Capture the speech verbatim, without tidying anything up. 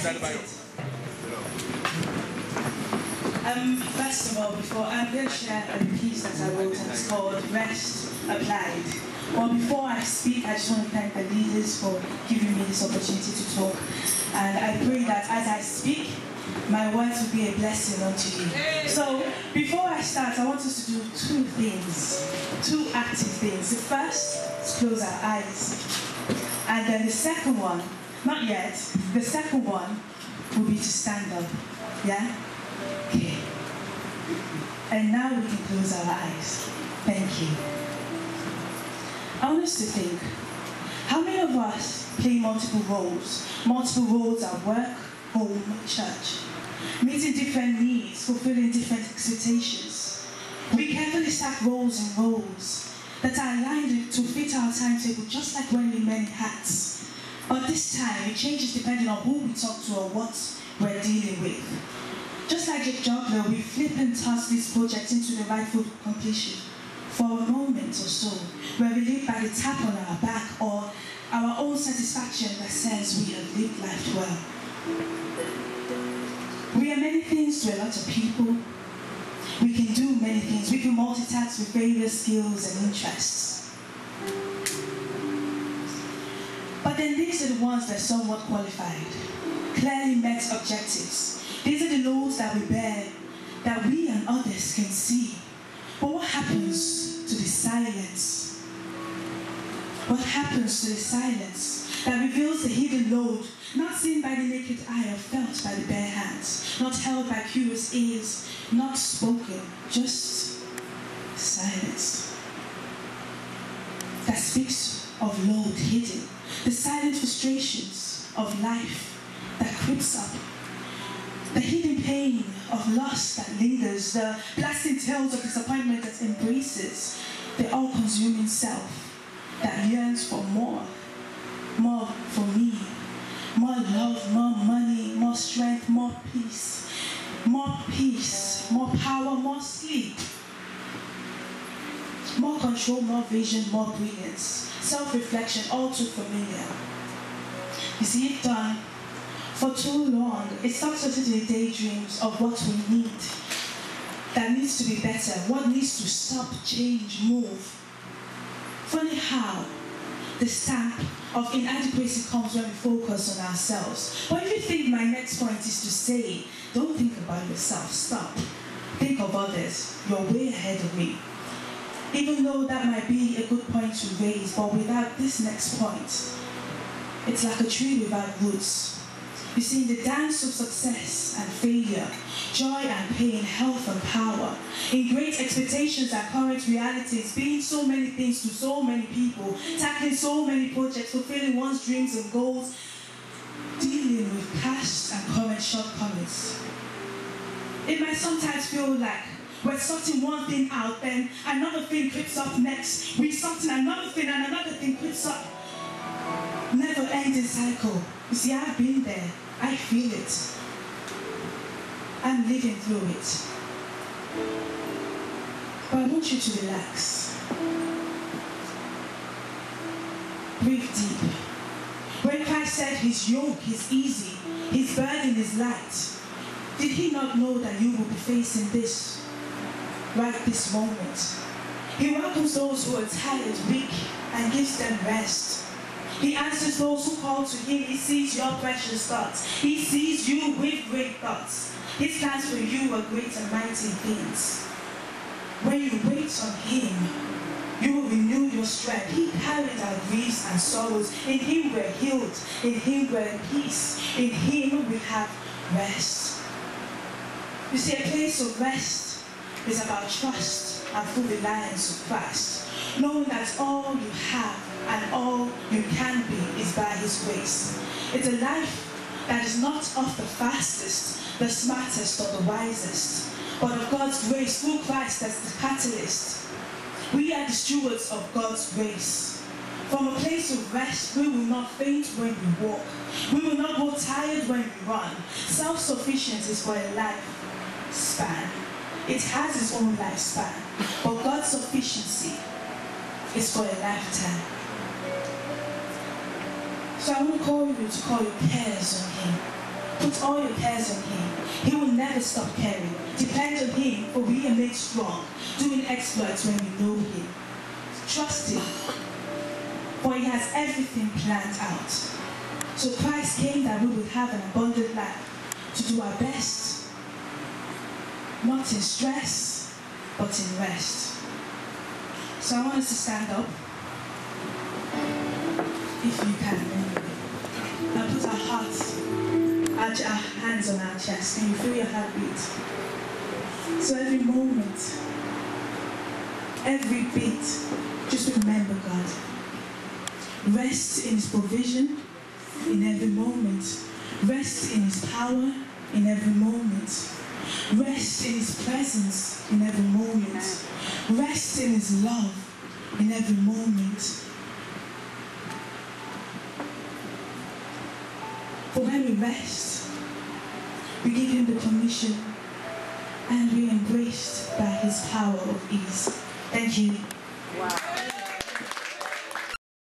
Um, first of all, before I'm going to share a piece that I wrote, and it's called Rest Applied. Well, before I speak, I just want to thank the leaders for giving me this opportunity to talk. And I pray that as I speak, my words will be a blessing unto you. So, before I start, I want us to do two things, two active things. The first is close our eyes. And then the second one, not yet, the second one will be to stand up. Yeah? Okay. And now we can close our eyes. Thank you. I want us to think, how many of us play multiple roles? Multiple roles at work, home, church. Meeting different needs, fulfilling different expectations. We carefully stack roles and roles that are aligned to fit our timetable, just like wearing many hats. But this time, it changes depending on who we talk to or what we're dealing with. Just like a juggler, we flip and toss this project into the rightful completion for a moment or so, where we live by the tap on our back or our own satisfaction that says we have lived life well. We are many things to a lot of people. We can do many things. We can multitask with various skills and interests. But then these are the ones that are somewhat qualified, clearly met objectives. These are the loads that we bear, that we and others can see. But what happens to the silence? What happens to the silence that reveals the hidden load, not seen by the naked eye or felt by the bare hands, not held by curious ears, not spoken, just silence? That speaks of load hidden, the silent frustrations of life that creeps up, the hidden pain of loss that lingers, the blasting tales of disappointment that embraces, the all-consuming self that yearns for more, more for me, more love, more money, more strength, more peace, more peace, more power, more sleep, more control, more vision, more brilliance, self-reflection, all too familiar. You see it done for too long. It starts us into the daydreams of what we need, that needs to be better, what needs to stop, change, move. Funny how the stamp of inadequacy comes when we focus on ourselves. But if you think my next point is to say, don't think about yourself, stop. Think of others. You're way ahead of me. Even though that might be a good point to raise, but without this next point, it's like a tree without roots. You see, in the dance of success and failure, joy and pain, health and power, in great expectations and current realities, being so many things to so many people, tackling so many projects, fulfilling one's dreams and goals, dealing with past and current shortcomings. It might sometimes feel like we're sorting one thing out, then another thing creeps up next. We're sorting another thing and another thing creeps up. Never-ending cycle. You see, I've been there. I feel it. I'm living through it. But I want you to relax. Breathe deep. When Christ said his yoke is easy, his burden is light, did he not know that you will be facing this right this moment? He welcomes those who are tired, weak, and gives them rest. He answers those who call to him. He sees your precious thoughts. He sees you with great thoughts. His plans for you are great and mighty things. When you wait on him, you will renew your strength. He carried our griefs and sorrows. In him we're healed. In him we're in peace. In him we have rest. You see, a place of rest is about trust and full reliance on Christ, knowing that all you have and all you can be is by his grace. It's a life that is not of the fastest, the smartest, or the wisest, but of God's grace through Christ as the catalyst. We are the stewards of God's grace. From a place of rest, we will not faint when we walk. We will not grow tired when we run. Self-sufficiency is for a lifespan. It has its own lifespan, but God's sufficiency is for a lifetime. So I want to call you to call your cares on him. Put all your cares on him. He will never stop caring. Depend on him, for we are made strong, doing exploits when we know him. Trust him, for he has everything planned out. So Christ came that we would have an abundant life, to do our best, not in stress, but in rest. So I want us to stand up, if you can, and put our hearts, our, our hands on our chest. Can you feel your heartbeat? So every moment, every beat, just remember God. Rest in his provision in every moment. Rest in his power in every moment. Rest in his presence in every moment. Rest in his love in every moment. For when we rest, we give him the permission and we are embraced by his power of ease. Thank you. Wow.